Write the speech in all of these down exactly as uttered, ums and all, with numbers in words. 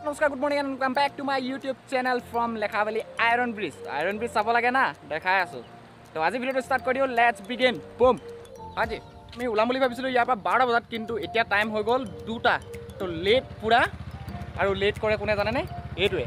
Namaskar, good morning and welcome back to my YouTube channel from Lekhavali Iron Bridge. Iron Bridge sabo lage na dekhai asu. To aji video start kori let's begin. Boom. Haji, me ulam boli bhabisilo yar pa twelve bajat kintu etia time hoi gol two ta. To late pura aru late kore kone jane ne etue.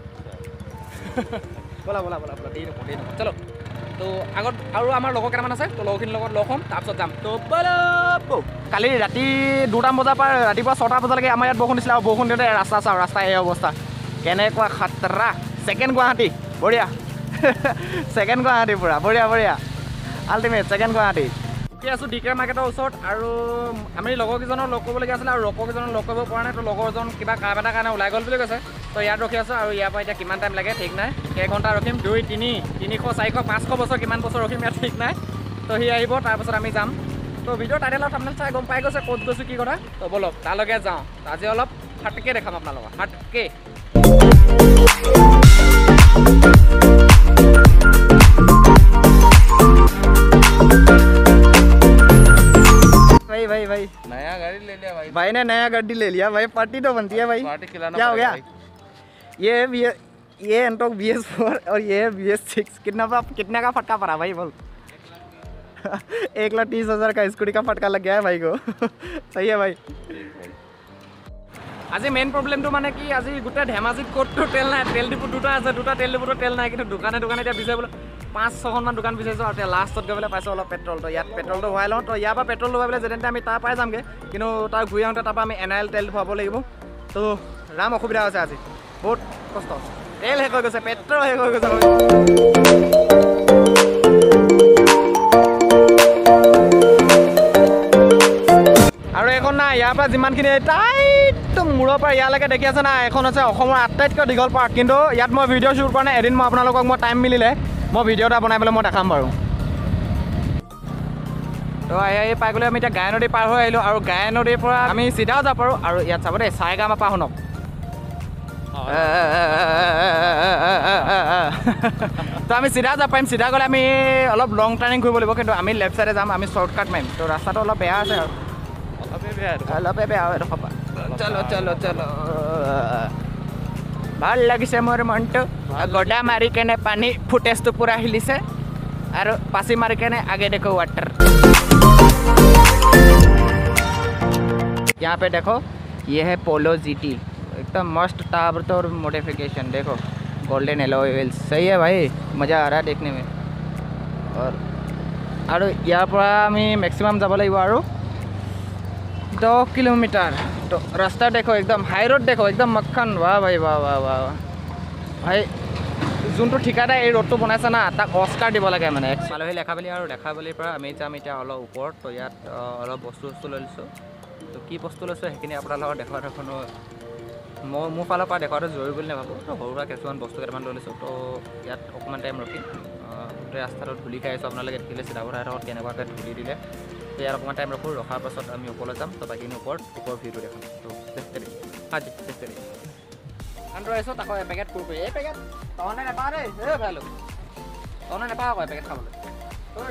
Bola bola bola bola dei no dei no. Chalo. To agot aru amar logo keraman ase to logo kin logot lokhom tar pisot jam. To bolo. কালি ৰাতি দুটা বজাৰ পৰা ৰাতিপুৱা ছটা বজালৈকে আমাৰ ইয়াত বৰষুণ দিছিলে আৰু বৰষুণ দিওঁতে ৰাস্তা চাওঁ ৰাস্তা এই অৱস্থা কেনেকুৱা খাতৰা ছেকেণ্ড গুৱাহাটী বঢ়িয়া ছেকেণ্ড গুৱাহাটী পুৰা বঢ়িয়া বঢ়িয়া আল্টিমেট ছেকেণ্ড গুৱাহাটী কি আছোঁ ডি কে মাৰ্কেটৰ ওচৰত আৰু আমি লগৰকেইজনক লগ কৰিবলগীয়া আছিলে আৰু লগৰকেইজনক লগ কৰিব পৰা নাই তো লগৰজন কিবা কাম এটাৰ কাৰণে ওলাই গ'ল বুলি কৈছে তো ইয়াত ৰখি আছোঁ আৰু ইয়াৰ পৰা এতিয়া কিমান টাইম লাগে ঠিক নাই কেইঘণ্টা ৰখিম দুই তিনি তিনিশ চাৰিশ পাঁচশ বছৰ কিমান বছৰ ৰখিম ইয়াত ঠিক নাই তো সি আহিব তাৰপাছত আমি যাম তো ভিডিও টাইটেলত আপোনালোকে চাই গম পাই গৈছে ক'ত গৈছোঁ কি কথা তো বলক তালৈকে যাওঁ আজি অলপ হাটকে দেখাম আপোনালোকক হাটকে भाई भाई भाई नया गाड़ी ले लिया भाई भाई ने नया गाड़ी ले लिया भाई पार्टी तो बनती है भाई पार्टी खिलाना क्या हो गया ये ये एंटॉक बी एस फोर और ये बी एस सिक्स कितना कितने का फटका पड़ा भाई बोल एक लाख तीस हजार का स्कूटी का फटका लग गया है भाई को सही है भाई आज मेन प्रॉब्लम तो माने कि आज गोटे धेमाजीत कत तो तेल ना तेल डिपो दुटा আছে দুটা তেল ডিপোটো তেল নাই কিন্তু দোকানে দোকানে এতিয়া বিচাৰি বলে পাঁচ ছখন মান দোকান বিচাৰিছো আৰু এতিয়া লাষ্টত গৈ পেলাই পাইছো অলপ পেট্ৰল তো ইয়াত পেট্ৰলটো ভৰাই লওঁ তো ইয়াৰ পৰা পেট্ৰল লৈ পেলাই যেনে আমি তাৰ পাই যামগে কিন্তু তাৰ ঘূৰি আহোঁতে তাৰপৰা আমি এন এল তেল ভৰাব লাগিব তো ৰাম অসুবিধা হৈছে আজি বহুত কষ্ট তেল শেষ হৈ গৈছে পেট্ৰল শেষ হৈ গৈছে আৰু এখন না ইয়াৰ পৰা যিমানখিনি টাইট মূৰৰ পৰা ইয়ালৈকে দেখি আছে না এখন আছে অসমৰ আটাইতকৈ দীঘল পাৰ্ক কিন্তু ইয়াত মই ভিডিঅ' শ্বুট কৰা নাই এদিন মই আপোনালোকক মই টাইম মিলিলে মই ভিডিঅ' এটা বনাই পেলাই মই দেখাম বাৰু তো এই পাই গ'লে আমি এতিয়া গাই নদী পাৰ হৈ আহিলোঁ আৰু গাই নদীৰ পৰা আমি চিধাও যাব পাৰোঁ আৰু ইয়াত চাব দেই চাইগামা পৰা শুনক তো আমি চিধা যাব পাৰিম চিধা গ'লে আমি অলপ লং টাৰ্ণিং কৰিব লাগিব কিন্তু আমি লেফ্ট চাইডে যাম আমি শ্বৰ্টকাট মাৰিম তো ৰাস্তাটো অলপ বেয়া আছে আৰু অলপে বেয়া হয় ৰখা চলো চলো চলো ভাল লাগিছে মোৰ মনটো গডা মাৰি কেনে পানী ফুটেজটো পুৰা হিলিছে আৰু পাচি মাৰি কেনে আগে দেখো वाटर यहाँ पे देखो ये है पोलो जीटी एकदम मस्त ताबड़तोड़ मॉडिफिकेशन देखो गोल्डन एलॉय व्हील्स सही है भाई मज़ा आ रहा है देखने में और और यार পৰা আমি मैक्सिमम যাব লাগিব আৰু दो किलोमीटर तो रास्ता देखो एकदम हाई रोड देखो एकदम मक्खन वाह भाई वाह वाह वाह भाई যোনটো ঠিকাদাৰ এই ৰোডটো বনাইছে না তাক অস্কাৰ দিব লাগে মানে পালোহি লেখাবলি আৰু লেখাবলিৰ পৰা আমি যাম এতিয়া অলপ ওপৰত তো ইয়াত অলপ বস্তু বস্তু লৈ লৈছোঁ তো কি বস্তু লৈছোঁ সেইখিনি আপোনাৰ লগত দেখুৱাত এখনো মই মোৰ ফালৰ পৰা দেখুৱাটো জৰুৰী বুলি নাভাবোঁ তো সৰু সুৰা কিছুমান বস্তু কেইটামান লৈ লৈছোঁ তো ইয়াত অকণমান টাইম ৰখিম গোটেই ৰাস্তাটো ধূলি খাই আছোঁ আপোনালোকে দেখিলে চিধা কথা এটা কেনেকুৱাকৈ ধূলি দিলে তো ইয়াৰ অকণমান টাইম ৰখোঁ ৰখাৰ পাছত আমি ওপৰলৈ যাম তো বাকীখিনি ওপৰত ওপৰৰ ভিউটো দেখাম তো চেষ্টা দিম হাজি চেষ্টা দিম আনটো আহিছোঁ তাকো এপেকেট কৰিব এই পেকেট তহঁতে নেপাওঁ দেই এই ভালো তহঁতে নেপাওঁ আকৌ এপেকেট খাবলৈ তই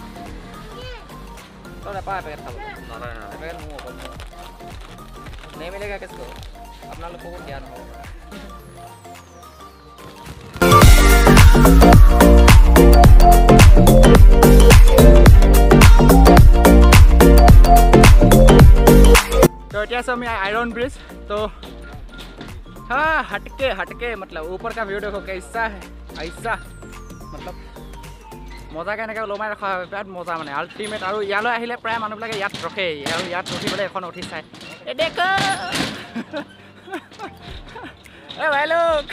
তই নেপাওঁ এপেকেট খাবলৈ এপেকেট মোৰ অকল নেমিলেগা কেছ কৰোঁ আপোনালোককো জ্ঞান হ'ব तो এতিয়া আছোঁ আমি आयरन ब्रिज तो हाँ हटके हटके मतलब ऊपर का व्यू देखो कैसा है ऐसा मतलब मजा केनेকৈ ওলমাই ৰখা হয় বিৰাট মজা মানে আল্টিমেট আৰু ইয়ালৈ আহিলে প্ৰায় মানুহবিলাকে ইয়াত ৰখে আৰু ইয়াত উঠিবলৈ এখন উঠি চাই এই দেখো এ ভাই লোক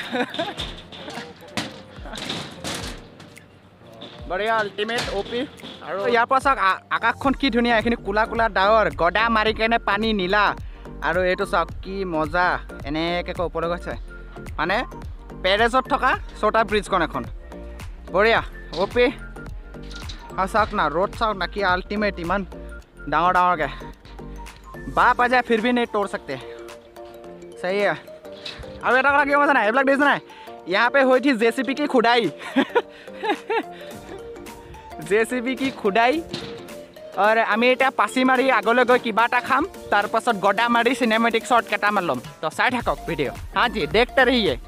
বঢ়িয়া আল্টিমেট অ'পি আৰু ইয়াৰ পৰা চাওক আকাশখন কি ধুনীয়া এইখিনি কোলা কোলা ডাৱৰ গডা মাৰি কেনে পানী নীলা আৰু এইটো চাওক কি মজা এনেকৈ ওপৰলৈ গৈছে মানে পেৰেজত থকা ছটা ব্ৰিজখন এখন বঢ়িয়া অ'পি আৰু চাওক না ৰ'ড চাওক না কি আল্টিমেট ইমান ডাঙৰ ডাঙৰকৈ বাপ आ जाए फिर भी नहीं तोड़ सकते सही है আৰু এটা কথা কি গম পাইছা নাই এইবিলাক দেখিছে নাই यहाँ पे हुई थी जेसीबी की खुदाई जेसीबी की खुदाई और आमी एटा पासी मारी आगले गई किबा एटा खाम तार पाছত गडा मारी सिनेमेटिक शॉट केटामान लम तो चाই থাকক ভিডিও हाँ जी देखते रहिए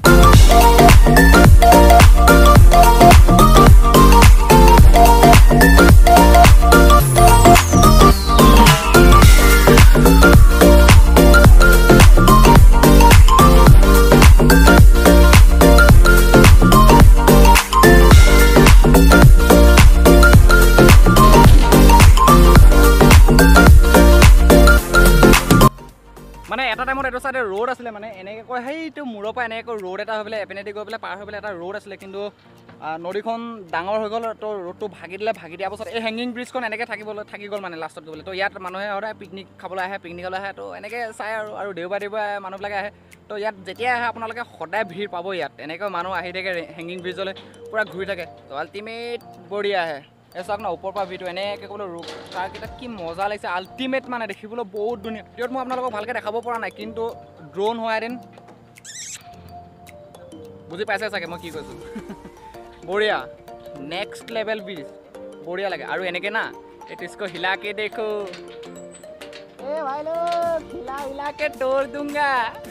মানে এটা টাইমত এটা সাইডে রোড আসলে মানে এনেকে কয় হেইটো মুৰৰ পৰা এনেকে রোড এটা হবলে এপেনেদি গৈ পেলাই পাৰ হৈ পেলাই এটা রোড আসলে কিন্তু নদীখন ডাঙৰ হৈ গ'ল তো রোডটো ভাগি দিলে ভাগি দিয়াৰ পাছত এই হেংগিং ব্ৰিজখন এনেকে থাকিবলৈ থাকি গ'ল মানে লাষ্টত গ'লে তো ইয়াত মানুহে সদায় পিকনিক খাবলৈ আহে পিকনিকলৈ আহে তো এনেকে চাই আৰু আৰু দেওবাৰ দেওবাৰ মানুহবিলাকে আহে তো ইয়াত যেতিয়া আহে আপোনালোকে সদায় ভিৰ পাব ইয়াত এনেকৈ মানুহ আহি থাকে হেংগিং ব্ৰিজলৈ পুৰা ঘূৰি থাকে তো আল্টিমেট বঢ়িয়া আহে এই চাওক না ওপৰৰ পৰা ভিডিঅ' এনেকৈ ক'বলৈ ৰোগ তাৰকেইটা কি মজা লাগিছে আল্টিমেট মানে দেখিবলৈ বহুত ধুনীয়া ভিডিঅ'ত মই আপোনালোকক ভালকৈ দেখাব পৰা নাই কিন্তু ড্ৰোন হোৱা এদিন বুজি পাইছে চাগে মই কি কৈছোঁ বঢ়িয়া নেক্সট লেভেল ব্ৰিজ বঢ়িয়া লাগে আৰু এনেকৈ না এই इसको हिला के देखो ए भाई लोग हिला हिला के तोड़ दूंगा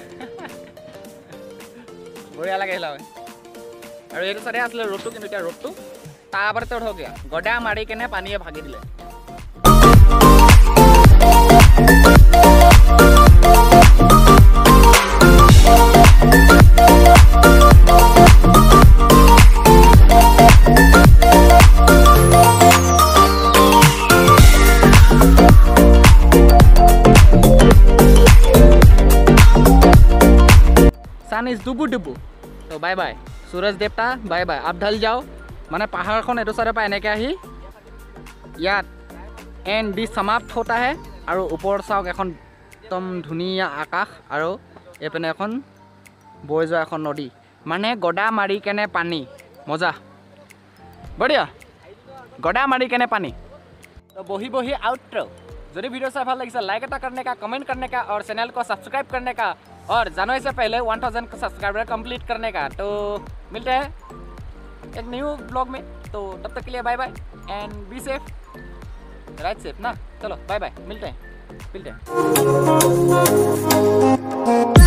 বঢ়িয়া লাগে হিলা আৰু এইটো চাইডে আছিলে ৰ'ডটো কিন্তু এতিয়া ৰ'ডটো তারপরে তো ঢোকে গডা মারি কেনে পানিয়ে ভাগি দিলে सन इज डुबू डुबू तो बाय बाय सूरज देवता बाय बाय आप ढल जाओ माने पहाड़खन एटो साइडर পৰা এনেকৈ আহি ইয়াত এন বি সমাপ্ত होता है আৰু ওপৰ চাওক এখন একদম ধুনীয়া আকাশ আৰু এপিনে এখন বৈ যোৱা এখন নদী মানে গডা মাৰি কেনে পানী মজা বঢ়িয়া গডা মাৰি কেনে পানী তো বহি বহি आउटरो যদি ভিডিও চাই ভাল লাগিছে লাইক এটা करने का कमेंट करने का और चैनल को सब्सक्राइब करने का और जनवरी से पहले वन थाउज़ेंड सब्सक्राइबर कंप्लीट करने का तो मिलते हैं एक न्यू ब्लॉग में तो तब तक के लिए bye bye and be safe right safe ना चलो बाय बाय मिलते हैं मिलते हैं